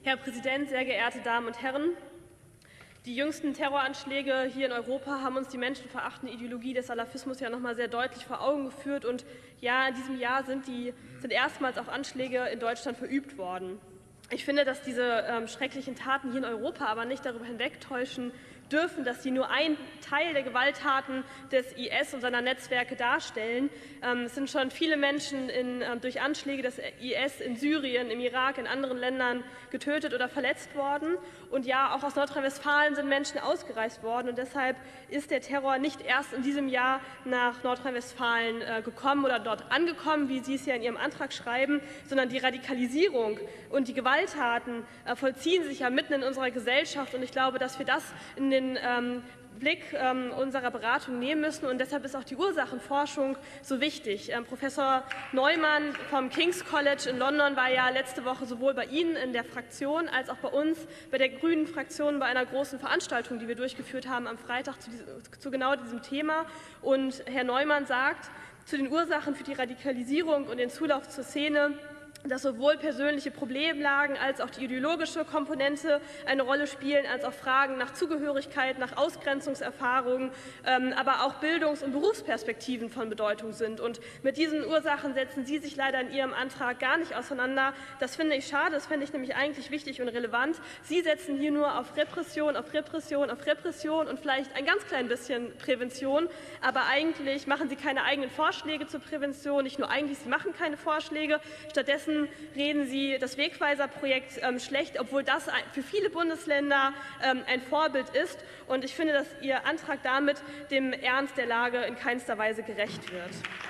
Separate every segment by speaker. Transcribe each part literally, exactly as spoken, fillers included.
Speaker 1: Herr Präsident, sehr geehrte Damen und Herren! Die jüngsten Terroranschläge hier in Europa haben uns die menschenverachtende Ideologie des Salafismus ja noch mal sehr deutlich vor Augen geführt. Und ja, in diesem Jahr sind, die, sind erstmals auch Anschläge in Deutschland verübt worden. Ich finde, dass diese ähm, schrecklichen Taten hier in Europa aber nicht darüber hinwegtäuschen dürfen, dass sie nur ein Teil der Gewalttaten des I S und seiner Netzwerke darstellen. Ähm, es sind schon viele Menschen in, ähm, durch Anschläge des I S in Syrien, im Irak, in anderen Ländern getötet oder verletzt worden. Und ja, auch aus Nordrhein-Westfalen sind Menschen ausgereist worden. Und deshalb ist der Terror nicht erst in diesem Jahr nach Nordrhein-Westfalen äh, gekommen oder dort angekommen, wie Sie es ja in Ihrem Antrag schreiben, sondern die Radikalisierung und die Gewalttaten äh, vollziehen sich ja mitten in unserer Gesellschaft. Und ich glaube, dass wir das in den ähm, Blick ähm, unserer Beratung nehmen müssen. Und deshalb ist auch die Ursachenforschung so wichtig. Ähm, Professor Neumann vom King's College in London war ja letzte Woche sowohl bei Ihnen in der Fraktion als auch bei uns, bei der Grünen Fraktion, bei einer großen Veranstaltung, die wir durchgeführt haben am Freitag zu, diesem, zu genau diesem Thema. Und Herr Neumann sagt zu den Ursachen für die Radikalisierung und den Zulauf zur Szene, dass sowohl persönliche Problemlagen als auch die ideologische Komponente eine Rolle spielen, als auch Fragen nach Zugehörigkeit, nach Ausgrenzungserfahrungen, ähm, aber auch Bildungs- und Berufsperspektiven von Bedeutung sind. Und mit diesen Ursachen setzen Sie sich leider in Ihrem Antrag gar nicht auseinander. Das finde ich schade, das finde ich nämlich eigentlich wichtig und relevant. Sie setzen hier nur auf Repression, auf Repression, auf Repression und vielleicht ein ganz klein bisschen Prävention, aber eigentlich machen Sie keine eigenen Vorschläge zur Prävention, nicht nur eigentlich, Sie machen keine Vorschläge. Stattdessen reden Sie das Wegweiser-Projekt ähm, schlecht, obwohl das für viele Bundesländer ähm, ein Vorbild ist. Und ich finde, dass Ihr Antrag damit dem Ernst der Lage in keinster Weise gerecht wird.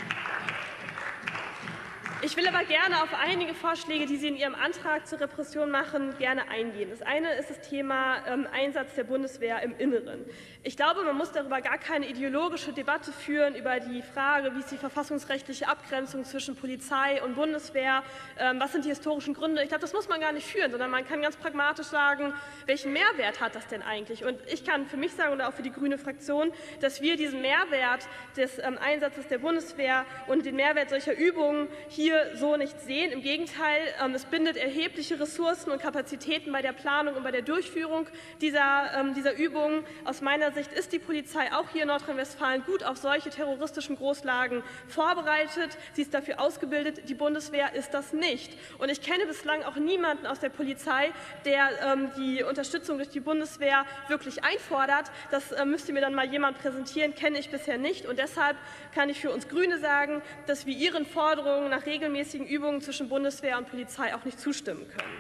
Speaker 1: Ich will aber gerne auf einige Vorschläge, die Sie in Ihrem Antrag zur Repression machen, gerne eingehen. Das eine ist das Thema ähm, Einsatz der Bundeswehr im Inneren. Ich glaube, man muss darüber gar keine ideologische Debatte führen, über die Frage, wie ist die verfassungsrechtliche Abgrenzung zwischen Polizei und Bundeswehr, ähm, was sind die historischen Gründe. Ich glaube, das muss man gar nicht führen, sondern man kann ganz pragmatisch sagen, welchen Mehrwert hat das denn eigentlich? Und ich kann für mich sagen, oder auch für die grüne Fraktion, dass wir diesen Mehrwert des ähm, Einsatzes der Bundeswehr und den Mehrwert solcher Übungen hier so nicht sehen. Im Gegenteil, es bindet erhebliche Ressourcen und Kapazitäten bei der Planung und bei der Durchführung dieser, dieser Übungen. Aus meiner Sicht ist die Polizei auch hier in Nordrhein-Westfalen gut auf solche terroristischen Großlagen vorbereitet. Sie ist dafür ausgebildet. Die Bundeswehr ist das nicht. Und ich kenne bislang auch niemanden aus der Polizei, der ähm, die Unterstützung durch die Bundeswehr wirklich einfordert. Das äh, müsste mir dann mal jemand präsentieren, kenne ich bisher nicht. Und deshalb kann ich für uns Grüne sagen, dass wir Ihren Forderungen nach regelmäßigen Übungen zwischen Bundeswehr und Polizei auch nicht zustimmen können.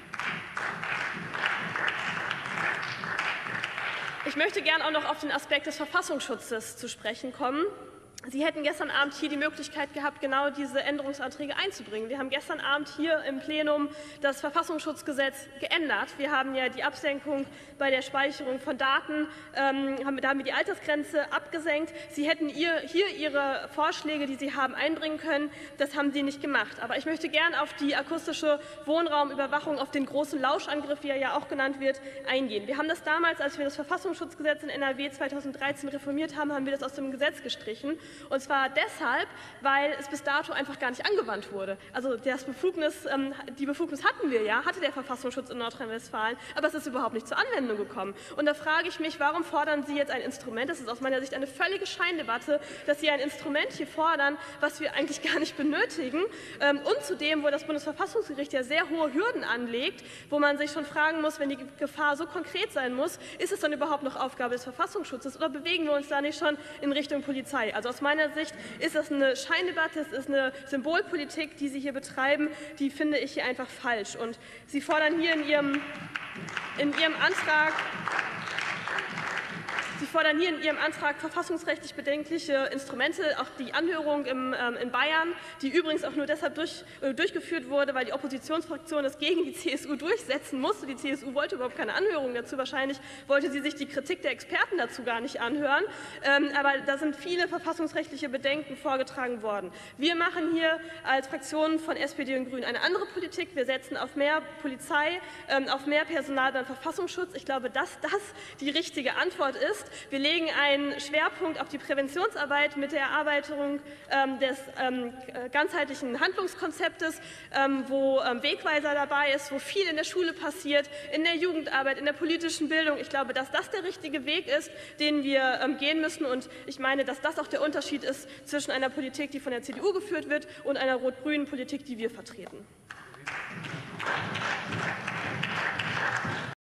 Speaker 1: Ich möchte gern auch noch auf den Aspekt des Verfassungsschutzes zu sprechen kommen. Sie hätten gestern Abend hier die Möglichkeit gehabt, genau diese Änderungsanträge einzubringen. Wir haben gestern Abend hier im Plenum das Verfassungsschutzgesetz geändert. Wir haben ja die Absenkung bei der Speicherung von Daten, ähm, haben, da haben wir die Altersgrenze abgesenkt. Sie hätten ihr, hier Ihre Vorschläge, die Sie haben, einbringen können. Das haben Sie nicht gemacht. Aber ich möchte gern auf die akustische Wohnraumüberwachung, auf den großen Lauschangriff, wie er ja auch genannt wird, eingehen. Wir haben das damals, als wir das Verfassungsschutzgesetz in N R W zweitausenddreizehn reformiert haben, haben wir das aus dem Gesetz gestrichen. Und zwar deshalb, weil es bis dato einfach gar nicht angewandt wurde. Also das Befugnis, ähm, die Befugnis hatten wir ja, hatte der Verfassungsschutz in Nordrhein-Westfalen, aber es ist überhaupt nicht zur Anwendung gekommen. Und da frage ich mich, warum fordern Sie jetzt ein Instrument, das ist aus meiner Sicht eine völlige Scheindebatte, dass Sie ein Instrument hier fordern, was wir eigentlich gar nicht benötigen, ähm, und zudem, wo das Bundesverfassungsgericht ja sehr hohe Hürden anlegt, wo man sich schon fragen muss, wenn die Gefahr so konkret sein muss, ist es dann überhaupt noch Aufgabe des Verfassungsschutzes oder bewegen wir uns da nicht schon in Richtung Polizei? Also aus meiner Sicht ist das eine Scheindebatte, es ist eine Symbolpolitik, die Sie hier betreiben, die finde ich hier einfach falsch. Und Sie fordern hier in Ihrem, in Ihrem Antrag Sie fordern hier in Ihrem Antrag verfassungsrechtlich bedenkliche Instrumente, auch die Anhörung im, ähm, in Bayern, die übrigens auch nur deshalb durch, äh, durchgeführt wurde, weil die Oppositionsfraktion das gegen die C S U durchsetzen musste. Die C S U wollte überhaupt keine Anhörung dazu. Wahrscheinlich wollte sie sich die Kritik der Experten dazu gar nicht anhören. Ähm, aber da sind viele verfassungsrechtliche Bedenken vorgetragen worden. Wir machen hier als Fraktion von S P D und Grünen eine andere Politik. Wir setzen auf mehr Polizei, ähm, auf mehr Personal beim Verfassungsschutz. Ich glaube, dass das die richtige Antwort ist. ist, wir legen einen Schwerpunkt auf die Präventionsarbeit mit der Erarbeitung ähm, des ähm, ganzheitlichen Handlungskonzeptes, ähm, wo ähm, Wegweiser dabei ist, wo viel in der Schule passiert, in der Jugendarbeit, in der politischen Bildung. Ich glaube, dass das der richtige Weg ist, den wir ähm, gehen müssen. Und ich meine, dass das auch der Unterschied ist zwischen einer Politik, die von der C D U geführt wird, und einer rot-grünen Politik, die wir vertreten.